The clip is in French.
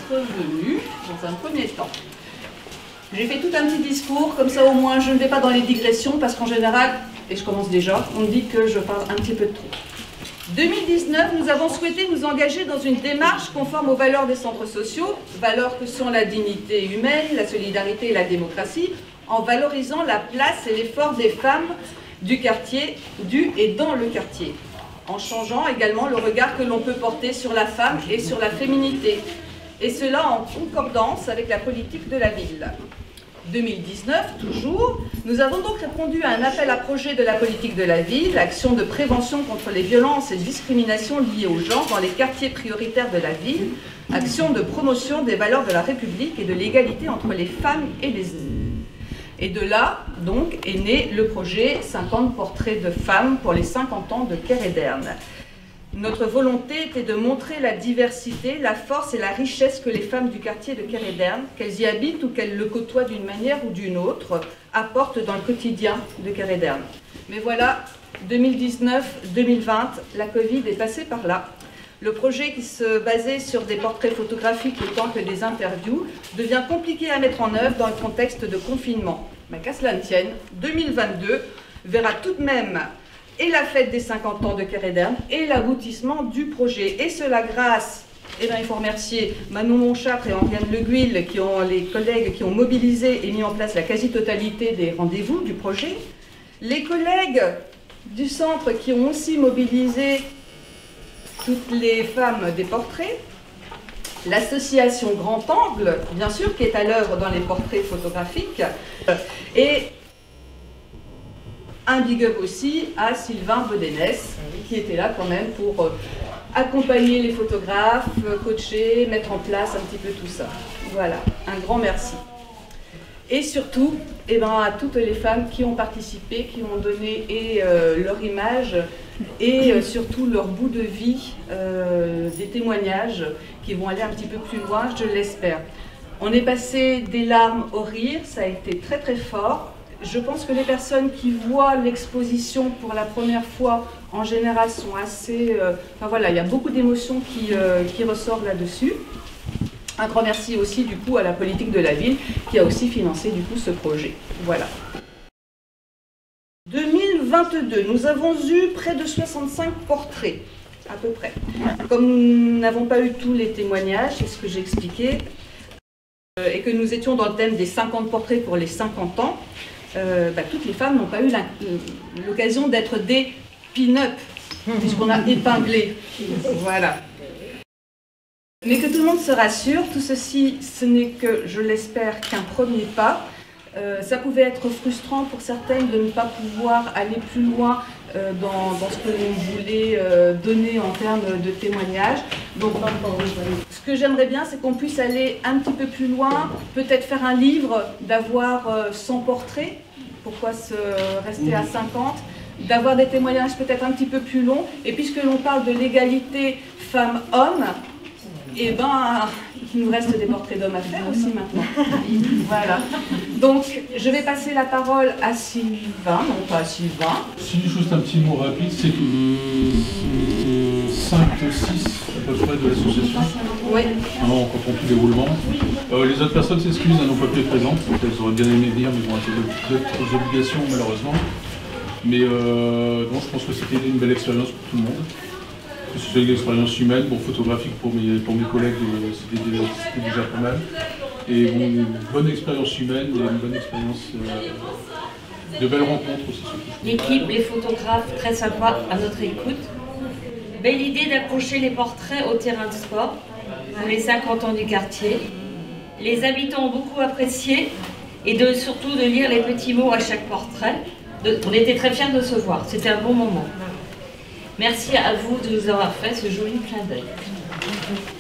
d'être venu dans un premier temps. J'ai fait tout un petit discours, comme ça au moins je ne vais pas dans les digressions, parce qu'en général, et je commence déjà, on me dit que je parle un petit peu de trop. 2019, nous avons souhaité nous engager dans une démarche conforme aux valeurs des centres sociaux, valeurs que sont la dignité humaine, la solidarité et la démocratie, en valorisant la place et l'effort des femmes du quartier, du et dans le quartier, en changeant également le regard que l'on peut porter sur la femme et sur la féminité, et cela en concordance avec la politique de la ville. 2019, toujours, nous avons donc répondu à un appel à projet de la politique de la ville, action de prévention contre les violences et discriminations liées au genre dans les quartiers prioritaires de la ville, action de promotion des valeurs de la République et de l'égalité entre les femmes et les hommes. Et de là, donc, est né le projet 50 portraits de femmes pour les 50 ans de Kéréderne. Notre volonté était de montrer la diversité, la force et la richesse que les femmes du quartier de Kéréderne, qu'elles y habitent ou qu'elles le côtoient d'une manière ou d'une autre, apportent dans le quotidien de Kéréderne. Mais voilà, 2019-2020, la Covid est passée par là. Le projet qui se basait sur des portraits photographiques autant que des interviews devient compliqué à mettre en œuvre dans le contexte de confinement. Mais qu'à cela ne tienne, 2022 verra tout de même et la fête des 50 ans de Kéréderne et l'aboutissement du projet. Et cela grâce, il faut remercier Manon Monchâtre et Henriane Le Guil, les collègues qui ont mobilisé et mis en place la quasi-totalité des rendez-vous du projet, les collègues du centre qui ont aussi mobilisé toutes les femmes des portraits, l'association Grand Angle, bien sûr, qui est à l'œuvre dans les portraits photographiques, et un big up aussi à Sylvain Bodenès, qui était là quand même pour accompagner les photographes, coacher, mettre en place un petit peu tout ça. Voilà, un grand merci. Et surtout, à toutes les femmes qui ont participé, qui ont donné leur image et surtout leur bout de vie, des témoignages qui vont aller un petit peu plus loin, je l'espère. On est passé des larmes au rire, ça a été très très fort. Je pense que les personnes qui voient l'exposition pour la première fois, en général, sont assez... il y a beaucoup d'émotions qui ressortent là-dessus. Un grand merci aussi, du coup, à la politique de la ville, qui a aussi financé, du coup, ce projet. Voilà. 2022, nous avons eu près de 65 portraits, à peu près. Comme nous n'avons pas eu tous les témoignages, c'est ce que j'ai expliqué, et que nous étions dans le thème des 50 portraits pour les 50 ans, toutes les femmes n'ont pas eu l'occasion d'être des pin-up, puisqu'on a épinglé. Voilà. Mais que tout le monde se rassure, tout ceci, ce n'est que, je l'espère, qu'un premier pas. Ça pouvait être frustrant pour certaines de ne pas pouvoir aller plus loin dans ce que l'on voulait donner en termes de témoignages. Donc, ce que j'aimerais bien, c'est qu'on puisse aller un petit peu plus loin, peut-être faire un livre, d'avoir 100 portraits, pourquoi se rester à 50, d'avoir des témoignages peut-être un petit peu plus longs, et puisque l'on parle de l'égalité femmes-hommes, il nous reste des portraits d'hommes à faire aussi maintenant. Voilà. Donc, je vais passer la parole à Sylvain, non pas à Sylvain. Si, juste un petit mot rapide, c'est 5, 6 à peu près de l'association. Oui. Quand on tout déroulement. Les autres personnes s'excusent, elles n'ont pas pu être présentes. Elles auraient bien aimé venir, mais ils ont d'autres obligations malheureusement. Mais non, je pense que c'était une belle expérience pour tout le monde. Que ce soit une expérience humaine, photographique pour mes collègues, c'était déjà pas mal. Et une bonne expérience humaine et une bonne expérience de belles rencontres aussi. L'équipe, les photographes, très sympa à notre écoute. Belle idée d'accrocher les portraits au terrain de sport pour les 50 ans du quartier. Les habitants ont beaucoup apprécié et surtout de lire les petits mots à chaque portrait. On était très fiers de se voir, c'était un bon moment. Merci à vous de nous avoir fait ce joli clin d'œil.